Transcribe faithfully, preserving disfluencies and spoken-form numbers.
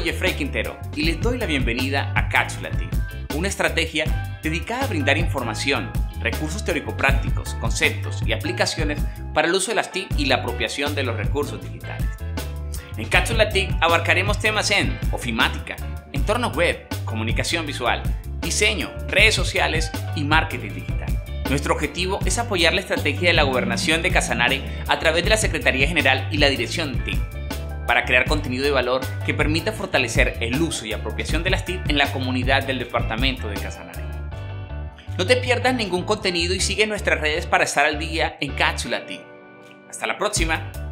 Jeffrey Quintero y les doy la bienvenida a Cápsula TIC, una estrategia dedicada a brindar información, recursos teórico-prácticos, conceptos y aplicaciones para el uso de las TIC y la apropiación de los recursos digitales. En Cápsula TIC abarcaremos temas en ofimática, entornos web, comunicación visual, diseño, redes sociales y marketing digital. Nuestro objetivo es apoyar la estrategia de la gobernación de Casanare a través de la Secretaría General y la Dirección TIC, para crear contenido de valor que permita fortalecer el uso y apropiación de las TIC en la comunidad del departamento de Casanare. No te pierdas ningún contenido y sigue nuestras redes para estar al día en Cápsula TIC. Hasta la próxima.